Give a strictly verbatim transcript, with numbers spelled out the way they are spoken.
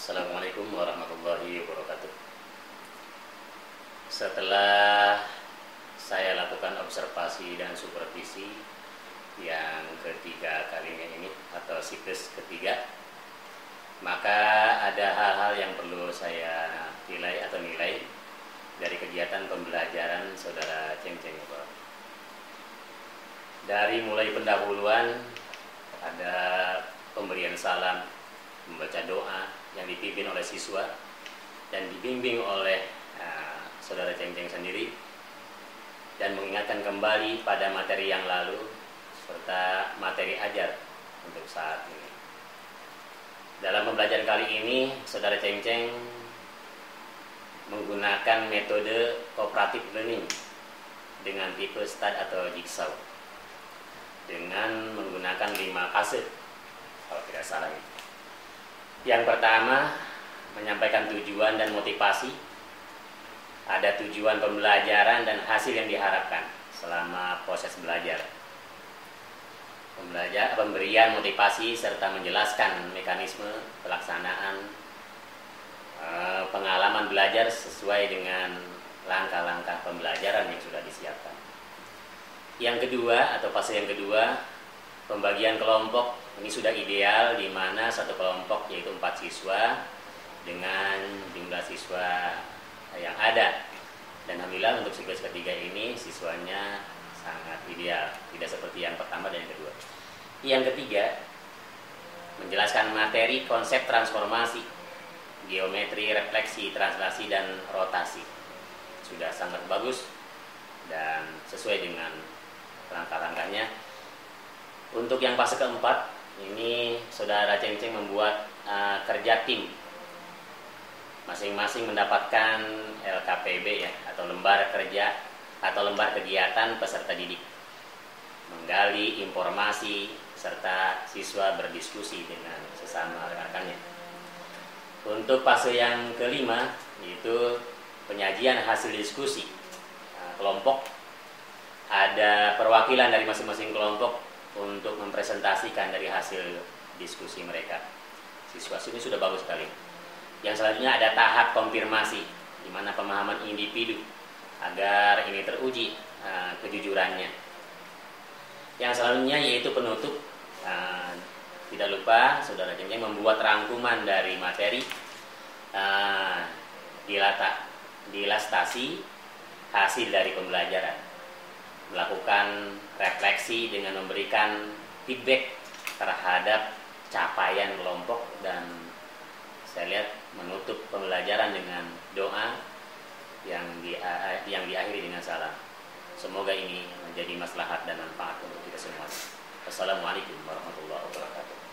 Assalamualaikum warahmatullahi wabarakatuh. Setelah saya lakukan observasi dan supervisi yang ketiga kalinya ini atau siklus ketiga, maka ada hal-hal yang perlu saya nilai atau nilai dari kegiatan pembelajaran saudara Ceng Ceng. Dari mulai pendahuluan ada pemberian salam, membaca doa yang dipimpin oleh siswa dan dibimbing oleh uh, saudara Ceng Ceng sendiri, dan mengingatkan kembali pada materi yang lalu serta materi ajar untuk saat ini. Dalam pembelajaran kali ini saudara Ceng Ceng menggunakan metode cooperative learning dengan tipe STAD atau Jigsaw dengan menggunakan lima fase kalau tidak salah. Yang pertama, menyampaikan tujuan dan motivasi. Ada tujuan pembelajaran dan hasil yang diharapkan selama proses belajar. Pembelajar, pemberian motivasi serta menjelaskan mekanisme pelaksanaan eh, pengalaman belajar sesuai dengan langkah-langkah pembelajaran yang sudah disiapkan. Yang kedua atau fase yang kedua, pembagian kelompok. Ini sudah ideal di mana satu kelompok yaitu empat siswa dengan jumlah siswa yang ada. Dan alhamdulillah untuk siklus ketiga ini siswanya sangat ideal, tidak seperti yang pertama dan yang kedua. Yang ketiga, menjelaskan materi konsep transformasi, geometri, refleksi, translasi, dan rotasi. Sudah sangat bagus dan sesuai dengan langkah-langkahnya. Untuk yang fase keempat, ini saudara Ceng Ceng membuat uh, kerja tim. Masing-masing mendapatkan L K P B ya, atau lembar kerja atau lembar kegiatan peserta didik. Menggali informasi serta siswa berdiskusi dengan sesama rekan-rekannya. Untuk fase yang kelima, yaitu penyajian hasil diskusi uh, kelompok. Ada perwakilan dari masing-masing kelompok untuk mempresentasikan dari hasil diskusi mereka. Siswa sini sudah bagus sekali. Yang selanjutnya ada tahap konfirmasi, di mana pemahaman individu agar ini teruji uh, kejujurannya. Yang selanjutnya yaitu penutup. Uh, tidak lupa saudara Ceng Ceng membuat rangkuman dari materi, uh, dilata, dilastasi hasil dari pembelajaran. Melakukan refleksi dengan memberikan feedback terhadap capaian kelompok, dan saya lihat menutup pembelajaran dengan doa yang di, yang diakhiri dengan salam. Semoga ini menjadi maslahat dan manfaat untuk kita semua. Wassalamualaikum warahmatullahi wabarakatuh.